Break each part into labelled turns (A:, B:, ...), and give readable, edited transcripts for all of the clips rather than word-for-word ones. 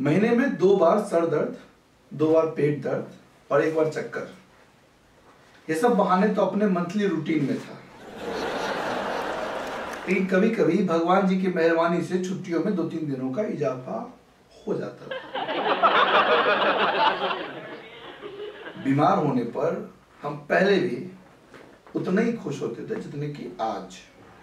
A: महीने में 2 बार सर दर्द, 2 बार पेट दर्द और 1 बार चक्कर। ये सब बहाने तो अपने मंथली रूटीन में था, लेकिन कभी कभी भगवान जी की मेहरबानी से छुट्टियों में 2-3 दिनों का इजाफा हो जाता था। बीमार होने पर हम पहले भी उतना ही खुश होते थे जितने कि आज।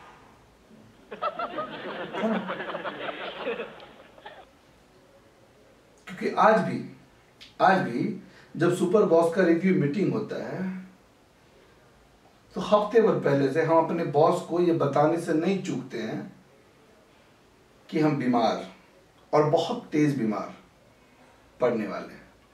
A: क्योंकि आज भी जब सुपर बॉस का रिव्यू मीटिंग होता है तो हफ्ते भर पहले से हम अपने बॉस को ये बताने से नहीं चूकते हैं कि हम बीमार और बहुत तेज बीमार पड़ने वाले हैं।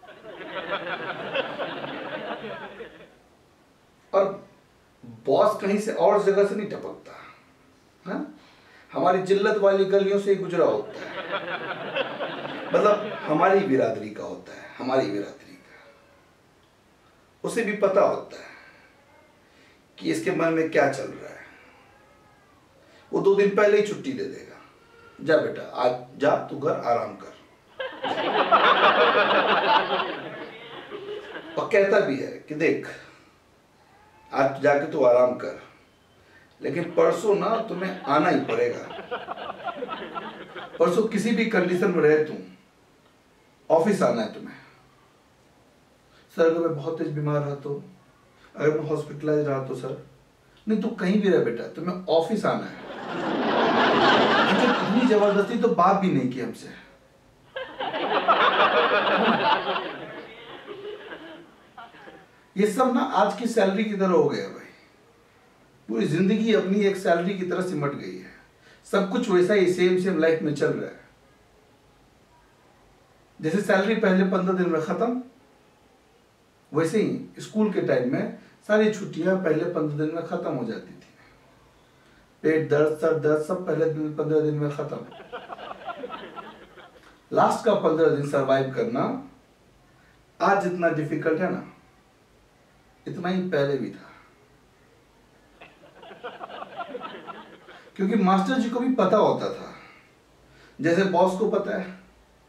A: और बॉस कहीं से और जगह से नहीं टपकता है, हमारी जिल्लत वाली गलियों से ही गुजरा होता है, मतलब हमारी बिरादरी का होता है, हमारी बिरादरी का। उसे भी पता होता है कि इसके मन में क्या चल रहा है। वो 2 दिन पहले ही छुट्टी दे देगा, जा बेटा आज जा तू घर आराम कर। और कहता भी है कि देख आज जाके तू आराम कर, लेकिन परसों ना तुम्हें आना ही पड़ेगा। परसों किसी भी कंडीशन में रहे तुम, ऑफिस आना है तुम्हें। सर अगर मैं बहुत तेज बीमार रहा तो, अगर मैं हॉस्पिटलाइज रहा तो सर। नहीं तू कहीं भी रह बेटा, तुम्हें ऑफिस आना है। इतनी जबरदस्ती तो बात भी नहीं की हमसे। ये सब ना आज की सैलरी की तरह हो गया भाई, पूरी जिंदगी अपनी एक सैलरी की तरह सिमट गई है। सब कुछ वैसा ही सेम लाइफ में चल रहा है। जैसे सैलरी पहले 15 दिन में खत्म, वैसे ही स्कूल के टाइम में सारी छुट्टियां पहले 15 दिन में खत्म हो जाती थी। पेट दर्द, सर दर्द सब पहले 15 दिन में खत्म। लास्ट का 15 दिन सरवाइव करना आज जितना डिफिकल्ट है ना, इतना ही पहले भी था। क्योंकि मास्टर जी को भी पता होता था, जैसे बॉस को पता है।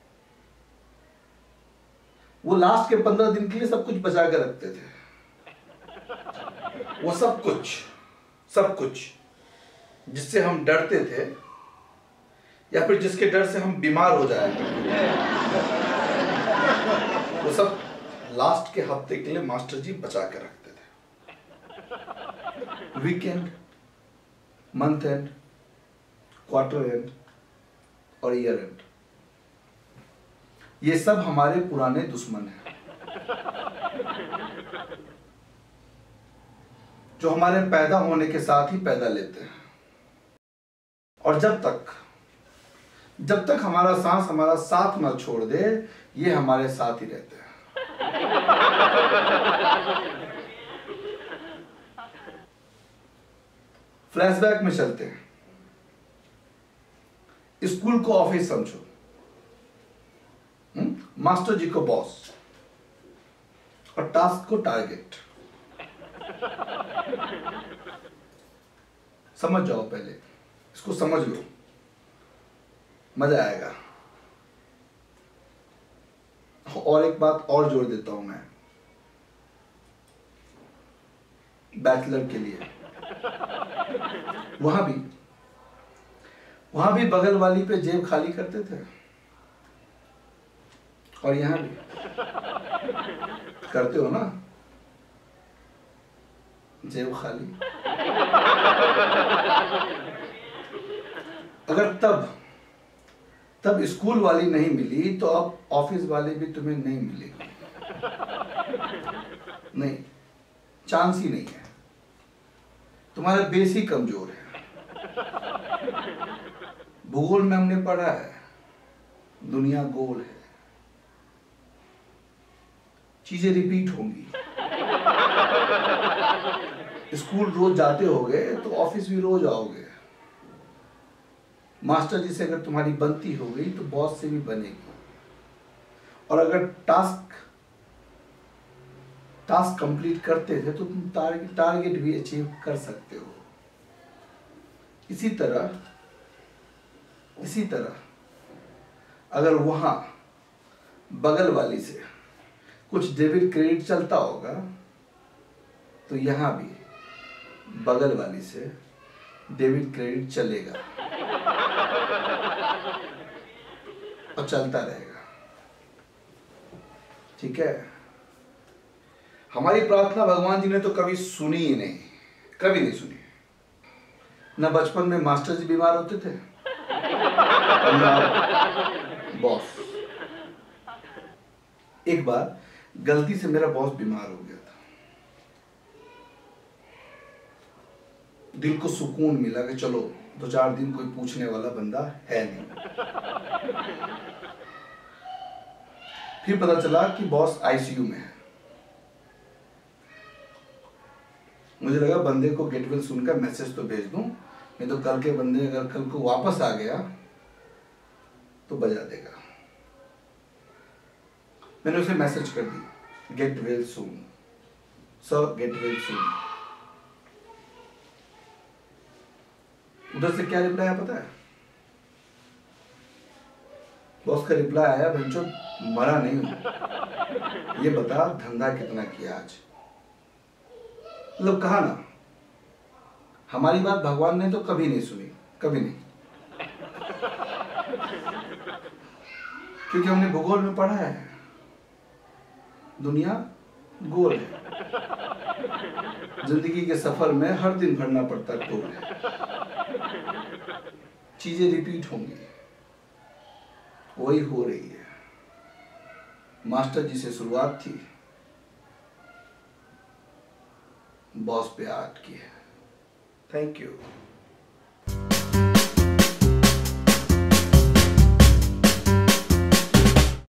A: वो लास्ट के 15 दिन के लिए सब कुछ बचा के रखते थे। वो सब कुछ जिससे हम डरते थे या फिर जिसके डर से हम बीमार हो जाएंगे, वो सब लास्ट के हफ्ते के लिए मास्टर जी बचा के रखते थे। Weekend, month end, quarter end और ईयर एंड, ये सब हमारे पुराने दुश्मन हैं, जो हमारे पैदा होने के साथ ही पैदा लेते हैं। और जब तक हमारा सांस हमारा साथ ना छोड़ दे, ये हमारे साथ ही रहते हैं। फ्लैशबैक में चलते हैं। स्कूल को ऑफिस समझो, मास्टर जी को बॉस और टास्क को टारगेट। समझ जाओ, पहले इसको समझ लो, मजा आएगा। और एक बात और जोड़ देता हूं मैं बैचलर के लिए। वहां भी बगल वाली पे जेब खाली करते थे, और यहां भी करते हो ना, जेब खाली। अगर तब स्कूल वाली नहीं मिली तो अब ऑफिस वाली भी तुम्हें नहीं मिलेगी। नहीं, चांस ही नहीं है। तुम्हारा बेस ही कमजोर है। भूगोल में हमने पढ़ा है, दुनिया गोल है, चीजें रिपीट होंगी। स्कूल रोज जाते होगे तो ऑफिस भी रोज आओगे। मास्टर जी से अगर तुम्हारी बनती हो गई तो बॉस से भी बनेगी। और अगर टास्क कंप्लीट करते थे तो तुम टारगेट भी अचीव कर सकते हो। इसी तरह अगर वहां बगल वाली से कुछ डेबिट क्रेडिट चलता होगा, तो यहाँ भी बगल वाली से डेबिट क्रेडिट चलेगा और चलता रहेगा। ठीक है। हमारी प्रार्थना भगवान जी ने तो कभी सुनी ही नहीं, कभी नहीं सुनी। न बचपन में मास्टर जी बीमार होते थे और न बॉस। एक बार गलती से मेरा बॉस बीमार हो गया था, दिल को सुकून मिला कि चलो 2-4 दिन कोई पूछने वाला बंदा है नहीं। फिर पता चला कि बॉस आईसीयू में है। मुझे लगा बंदे को गेट वेल सुनकर मैसेज तो भेज दूं, नहीं तो कल के बंदे अगर कल को वापस आ गया तो बजा देगा। मैंने उसे मैसेज कर दी, get well soon sir, get well soon. उधर से क्या रिप्लाई आया पता है? बॉस का रिप्लाई आया, बंचो मरा नहीं हूं, ये बता धंधा कितना किया आज। मतलब कहा ना, हमारी बात भगवान ने तो कभी नहीं सुनी, कभी नहीं। क्योंकि हमने भूगोल में पढ़ा है, दुनिया गोल है, जिंदगी के सफर में हर दिन भरना पड़ता टोल है, चीजें रिपीट होंगी, वही हो रही है। मास्टर जी से शुरुआत थी, बॉस पे अटकी है। Thank you.